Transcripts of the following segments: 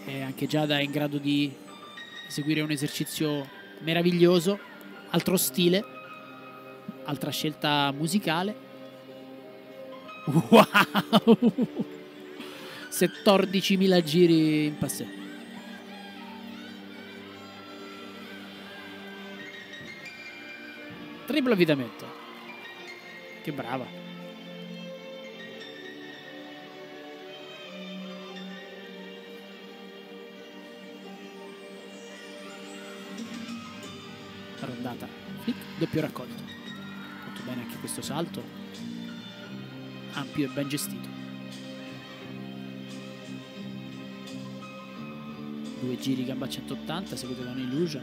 E anche Giada è in grado di eseguire un esercizio meraviglioso, altro stile, altra scelta musicale. Wow! 14.000 giri in passé. Triplo avvitamento. Che brava. Rondata. Flick, doppio raccolto. Molto bene anche questo salto. Ampio e ben gestito. 2 giri gamba a 180 seguito da un illusion.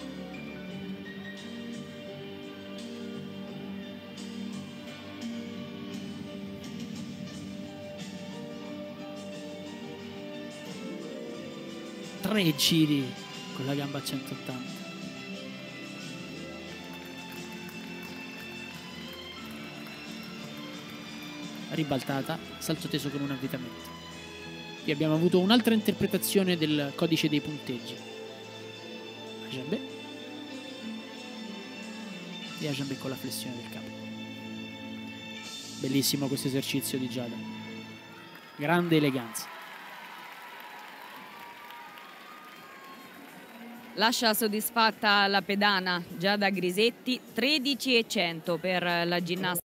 Tre giri con la gamba a 180. Ribaltata, salto teso con un avvitamento. Qui abbiamo avuto un'altra interpretazione del codice dei punteggi. Ajambé e Ajambé con la flessione del capo. Bellissimo questo esercizio di Giada. Grande eleganza. Lascia soddisfatta la pedana Giada Grisetti, 13.100 per la ginnasta.